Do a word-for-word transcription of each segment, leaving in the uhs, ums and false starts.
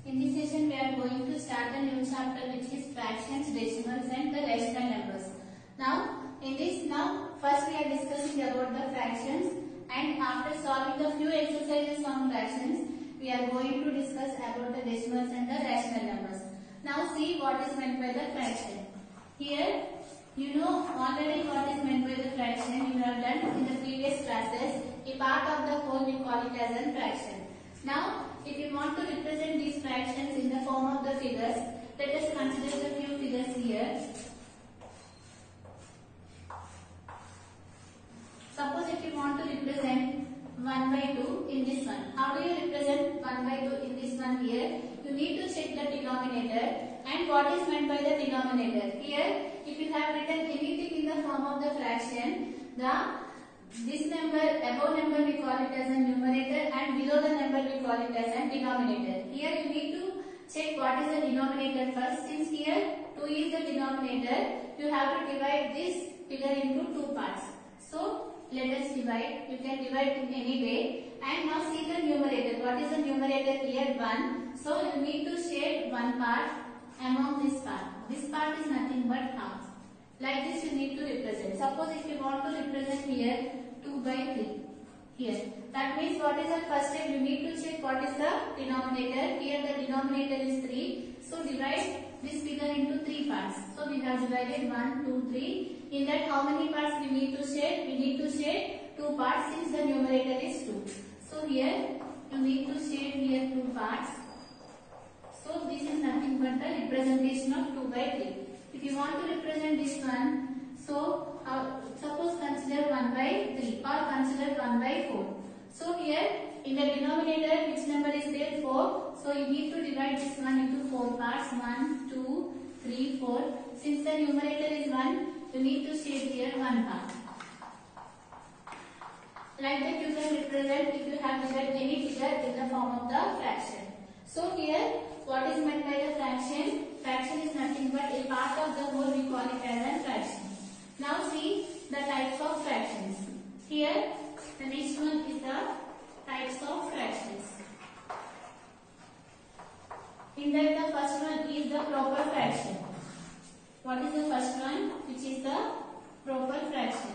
In this session, we are going to start a new chapter, which is fractions, decimals, and the rational numbers. Now, in this, now first we are discussing about the fractions, and after solving the few exercises on fractions, we are going to discuss about the decimals and the rational numbers. Now, see what is meant by the fraction. Here, you know already what is meant by the fraction. You have done in the previous classes. A part of the whole we call it as a fraction. Now, if you want to represent these fractions in the form of the figures, let us consider the few figures here. Suppose if you want to represent one by two in this one. How do you represent one by two in this one here? You need to check the denominator and what is meant by the denominator. Here, if you have written anything in the form of the fraction, the this number, above number we call it as a numerator and below the number we call it as a denominator. Here you need to check what is the denominator first. Since here two is the denominator, you have to divide this figure into two parts. So let us divide. You can divide in any way. And now see the numerator. What is the numerator here? one. So you need to shade one part among this part. This part is nothing but half. Like this you need to represent. Suppose if you want to represent here two by three. Here. That means what is the first step? You need to check what is the denominator. Here the denominator is three. So divide this figure into three parts. So we have divided one, two, three. In that how many parts we need to shade? We need to shade two parts since the numerator is two. So here you need to shade here two parts. So this is nothing but the representation of two by three. If you want to represent this one, so uh, suppose consider one by three or consider one by four. So here in the denominator which number is there? four. So you need to divide this one into four parts. one, two, three, four. Since the numerator is one, you need to shade here one part. Like that you can represent if you have divided any figure in the form of the fraction. So here what is meant by the fraction? Fraction is nothing but a part of the whole, we call it as a fraction. Now see the types of fractions. Here the next one is the types of fractions. In that the first one is the proper fraction. What is the first one? Which is the proper fraction.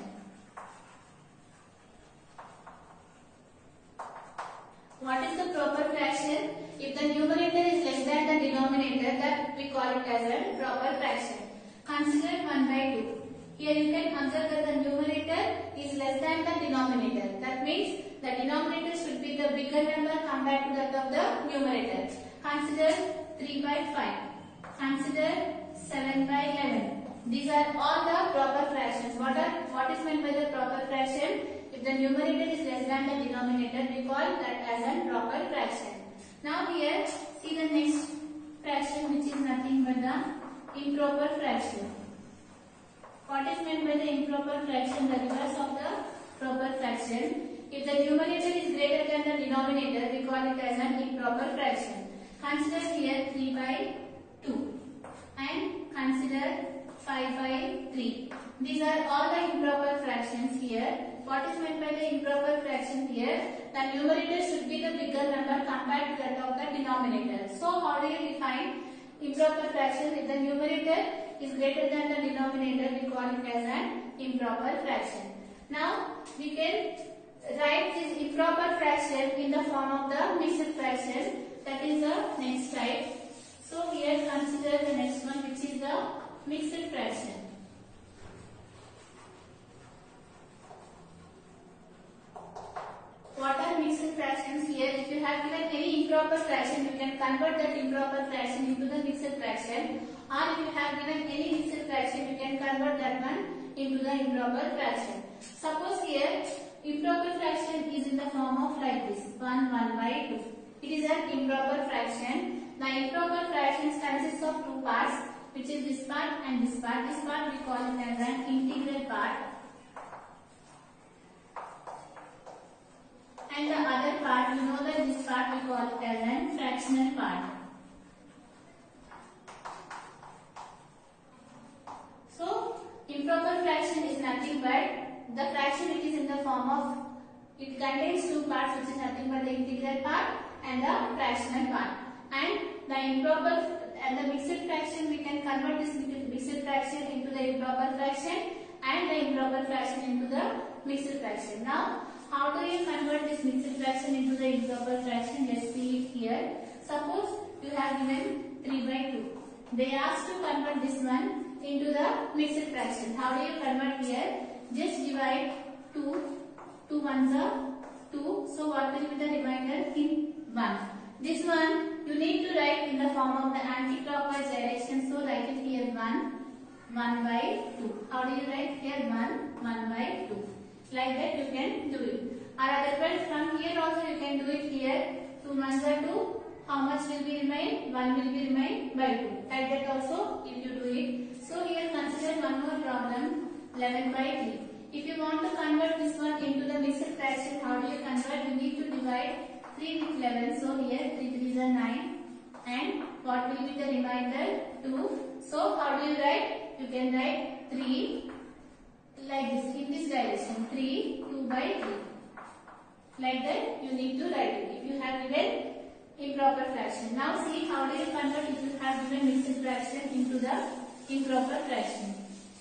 What is the proper fraction? If the numerator is less than the denominator, that we call it as a proper fraction. Consider one by two. Here you can observe that the numerator is less than the denominator. That means the denominator should be the bigger number compared to that of the numerator. Consider three by five. Consider seven by eleven. These are all the proper fractions. What are what is meant by the proper fraction? If the numerator is less than the denominator, we call that as a proper fraction. Now here, see the next fraction, which is nothing but the improper fraction. What is meant by the improper fraction? The reverse of the proper fraction. If the numerator is greater than the denominator, we call it as an improper fraction. Consider here three by two and consider five by three. These are all the improper fractions here. What is meant by the improper fraction here? The numerator should be the bigger number compared to that of the denominator. So how do you define improper fraction? If the numerator is greater than the denominator, we call it as an improper fraction. Now we can write this improper fraction in the form of the mixed fraction. That is the next type. So here consider the next one, which is the mixed fraction. What are mixed fractions here? If you have given any improper fraction, you can convert that improper fraction into the mixed fraction. Or if you have given any mixed fraction, you can convert that one into the improper fraction. Suppose here, improper fraction is in the form of like this, one, one by two. It is an improper fraction. The improper fractions consists of two parts, which is this part and this part. This part we call it as an integral part. And the other part, you know that this part we call it as a fractional part. So, improper fraction is nothing but the fraction which is in the form of, it contains two parts, which is nothing but the integral part and the fractional part. And the the improper and the mixed fraction, we can convert this mixed fraction into the improper fraction and the improper fraction into the mixed fraction. Now, how do you convert this mixed fraction into the improper fraction? Let's see it here. Suppose you have given three by two. They asked to convert this one into the mixed fraction. How do you convert here? Just divide two. two ones are two. So what will be the remainder in one? This one you need to write in the form of the anti-clockwise direction. So write it here one. one by two. How do you write here? one. one by two. Like that you can do it. Or otherwise from here also you can do it here. two ones are two. How much will be remain? one will be remain by two. Like that also if you do it. So here consider one more problem. eleven by three. If you want to convert this one into the mixed fraction, how do you convert? You need to divide three with eleven. So here three threes are nine. And what will be the remainder? two. So how do you write? You can write three like this in this direction. three, two by three. Like that you need to write it. If you have given improper fraction. Now see how do you convert if you have given mixed fraction into the improper fraction.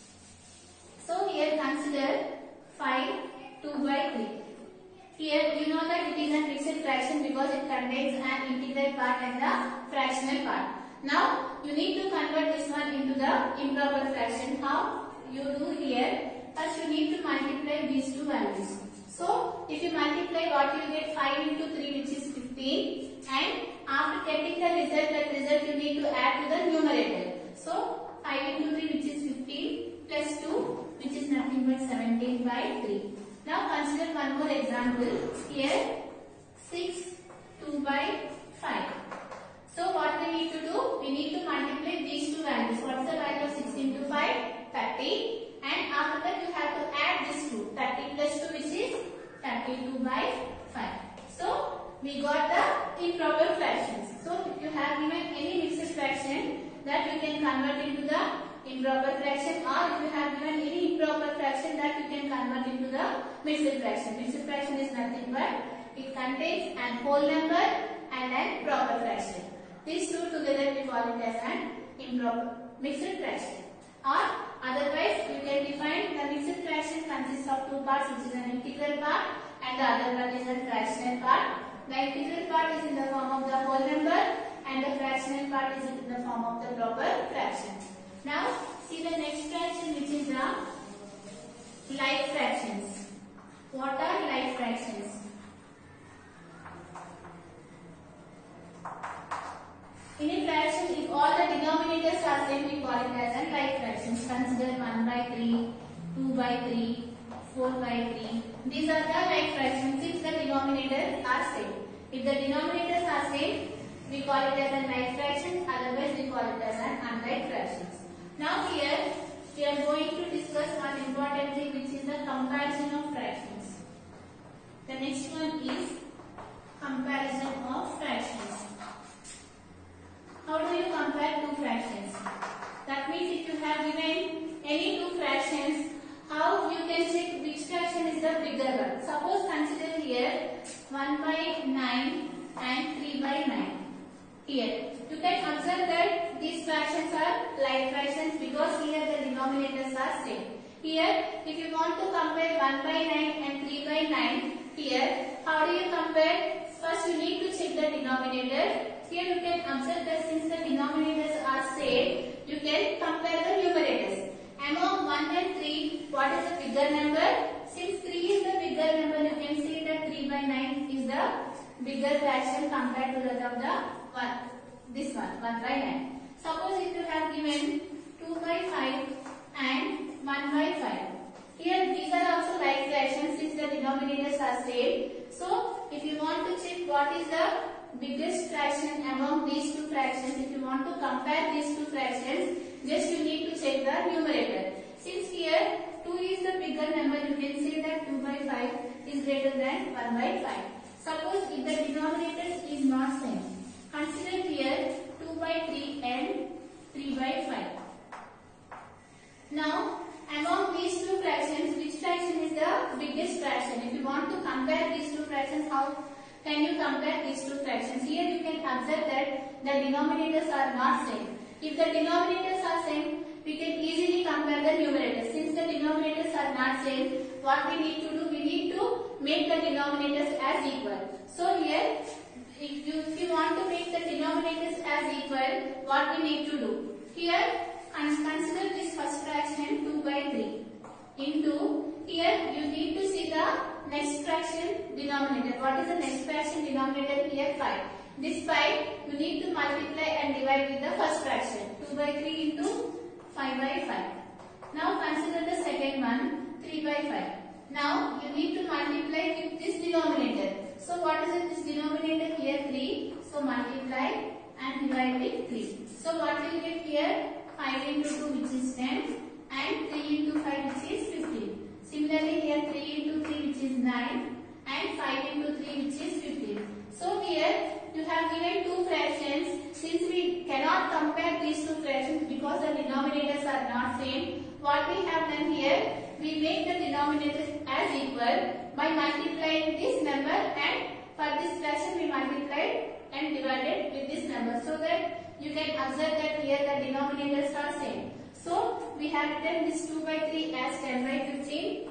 So here consider five, two by three. Here you know that it is a mixed fraction because it contains an integral part and the fractional part. Now you need to convert this one into the improper fraction. How you do here? First you need to multiply these two values. So if you multiply, what you get? five into three, which is fifteen. And after getting the result, that result you need to add to the numerator. So five into three, which is fifteen, plus two, which is nothing but seventeen by three. Now consider one more example. Here six, two by five. So what we need to do? We need to multiply these two values. What is the value of six into five? thirty. And after that you have to add this two. thirty plus two, which is thirty-two by five. So we got the improper fractions. So if you have given any mixed fraction, that you can convert into the improper fraction, or if you have given any improper fraction, that you can convert into the mixed fraction. Mixed fraction is nothing but it contains an whole number and an proper fraction. These two together we call it as an improper mixed fraction. Or otherwise you can define the mixed fraction consists of two parts, which is an integral part and the other one is a fractional part. The integral part is in the form of the whole number and the fractional part is in the form of the proper fraction. Now see the next fraction, which is the like fractions. What are like fractions? In a fraction, if all the denominators are same, we call it as a like fractions. Consider one by three, two by three, four by three. These are the like fractions since the denominators are same. If the denominators are same, we call it as a like fraction, otherwise we call it as an unlike fractions. Now here we are going to discuss one important thing, which is the comparison of fractions. The next one is comparison of fractions. How do you compare two fractions? That means if you have given any two fractions, how you can check which fraction is the bigger one. Suppose consider here one by nine and three by nine. Here you can observe that these fractions are like fractions because here the denominators are same. Here if you want to compare one by nine and three by nine, here how do you compare? First you need to check the denominator. Here you can observe that since the denominators are same, you can compare the numerators. Among one and three, what is the bigger number? Since three is the bigger number, you can see that three by nine is the bigger fraction compared to that of the one. This one, one by nine. Suppose if you have given two by five and one by five. Here these are also like fractions since the denominators are same. So if you want to check what is the biggest fraction among these two fractions, if you want to compare these two fractions, just you need to check the numerator. Since here two is the bigger number, you can say that two by five is greater than one by five. Suppose if the denominators is not same, consider here two by three and three by five. Now among these two fractions, which fraction is the biggest fraction? If you want to compare these two fractions, how can you compare these two fractions? Here you can observe that the denominators are not same. If the denominators are same, we can easily compare the numerators. Since the denominators are not same, what we need to do, we need to make the denominators as equal. So here, if you, if you want to make the denominators as equal, what we need to do? Here, consider this first fraction two by three into, here you need to see the next fraction denominator. What is the next fraction denominator here? five. This five you need to multiply and divide with the first fraction. two by three into five by five. Now consider the second one, three by five. Now you need to multiply with this denominator. So what is it? This denominator here three. So multiply and divide with three. So what will you get here? five into two, which is ten, and three into five, which is fifteen. Similarly here three into three, which is nine, and five into three, which is fifteen. So here you have given two fractions. Since we cannot compare these two fractions because the denominators are not same, what we have done here, we make the denominators as equal by multiplying this number, and for this fraction we multiplied and divided with this number, so that you can observe that here the denominators are same. So we have written this two by three as ten by fifteen,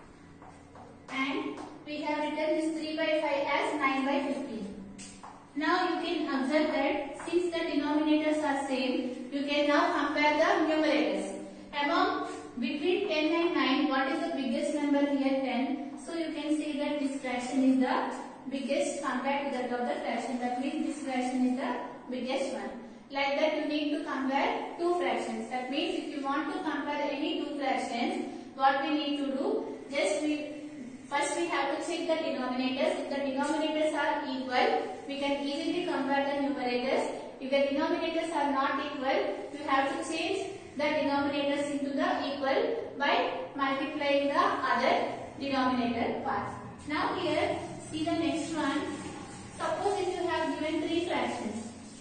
and we have written this three by five as nine by fifteen. Now you can observe that since the denominators are same, you can now compare the numerators. Among between ten and nine, what is the biggest number here? ten. So you can say that this fraction is the biggest compared to that of the fraction. That means this fraction is the biggest one. Like that, you need to compare two fractions. That means if you want to compare any two fractions, what we need to do, just we first we have to check the denominators. If the denominators are equal, we can easily compare the numerators. If the denominators are not equal, you have to change the denominators into the equal by multiplying the other denominator parts. Now here, see the next one. Suppose if you have given three fractions.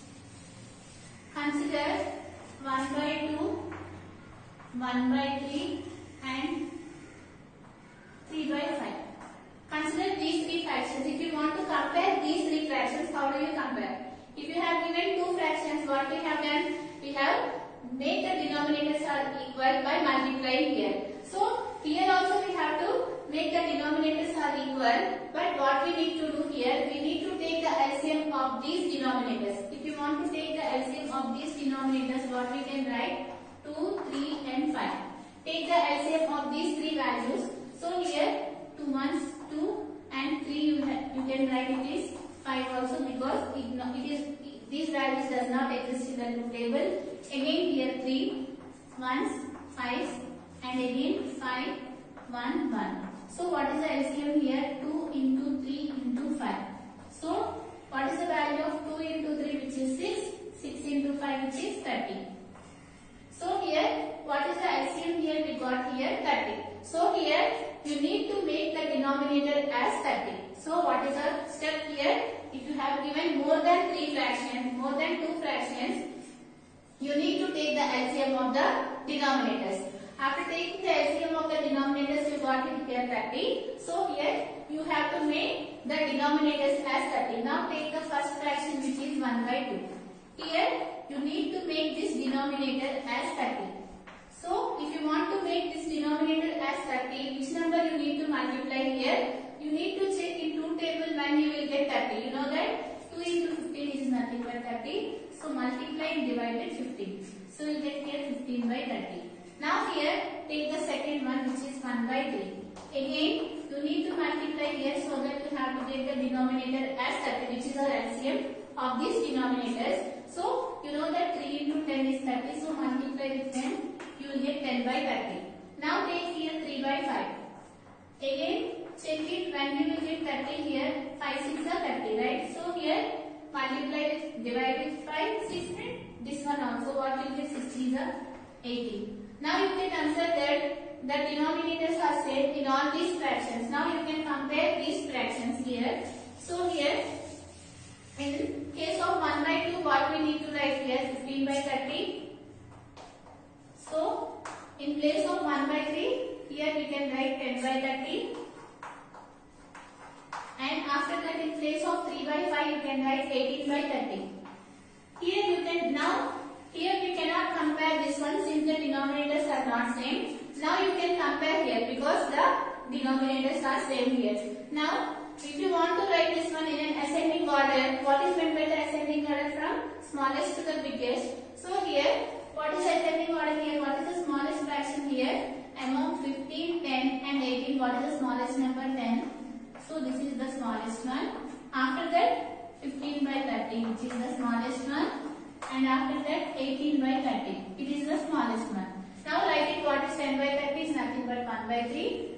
Consider one by two, one by three, and three by five. Consider these three fractions. If you want to compare these three fractions, how do you compare? If you have given two fractions, what we have done? We have made the denominators are equal by multiplying here. So here also we have to make the denominators are equal, but what we need to do here, we need to take the L C M of these denominators. If you want to take the L C M of these denominators, what we can write? two, three and five. Take the L C M of these three values. So here two ones two and three you, you can write it is five also, because it, it is these values does not exist in the truth table. Again here three, ones, five, and again five, one, one. So what is the L C M here? two into three into five. So what is the value of two into three, which is six? six into five, which is thirty. So here what is the L C M here? We got here thirty. So here you need to make the denominator as thirty. So what is the step here? If you have given more than three fractions, more than two fractions, you need to take the L C M of the denominators. After taking the L C M of the denominators, you got it here thirty. So here you have to make the denominators as thirty. Now take the first fraction, which is one by two. Here you need to make this denominator as thirty. So if you want to make this denominator as thirty, which number you need to multiply here? You need to check in truth table when you will get thirty. You know that two into fifteen is nothing but thirty. So multiply and divide with fifteen. So you get here fifteen by thirty. Now here take the second one, which is one by three. Again you need to multiply here, so that you have to take the denominator as thirty, which is our L C M of these denominators. So you know that three into ten is thirty, so multiply with ten, you will get ten by thirty. Now take here three by five. Again check it when you will get thirty here, five six are thirty, right? So here multiply with, divide with five, six, and this one also, what will get sixty is eighty. Now you can answer that the denominators are same in all these fractions. Now you can compare these fractions here. So here in case of one by two, what we need to write here? fifteen by thirty. So in place of one by three, here we can write ten by thirty. And after that, in place of three by five, you can write eighteen by thirty. Here Now you can compare here because the denominators are same here. Now if you want to write this one in an ascending order, what is meant by the ascending order from smallest to the biggest? So here, what is ascending order here? What is the smallest fraction here? Among fifteen, ten and eighteen, what is the smallest number? ten. So this is the smallest one. After that, fifteen by thirty, which is the smallest one. And after that, eighteen by thirty. It is the smallest one. Now write it. What is ten by thirty is nothing but one by three.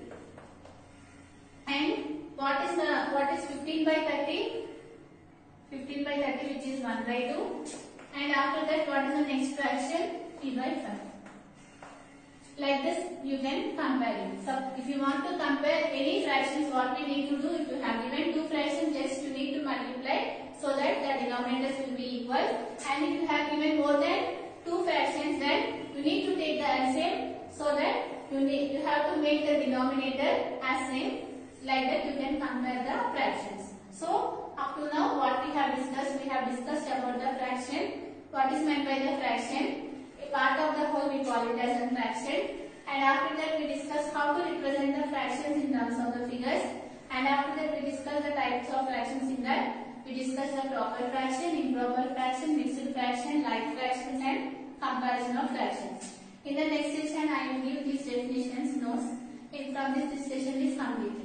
And what is the what is fifteen by thirty? fifteen by thirty, which is one by two. And after that, what is the next fraction? three by five. Like this, you can compare it. So, if you want to compare any fractions, what we need to do, if you have given two fractions, just you need to multiply so that the denominators will be equal. And if you have given more than two fractions, then you need to take the L C M so that you need you have to make the denominator as same. Like that, you can compare the fractions. So, up to now, what we have discussed, we have discussed about the fraction. What is meant by the fraction? A part of the whole we call it as a fraction. And after that, we discussed how to represent the fractions in terms of the figures. And after that, we discussed the types of fractions in that. We discussed the proper fraction, improper fraction, mixed fraction, like fractions, and comparison of fractions. In the next session, I will give these definitions notes. And from this, this session is complete.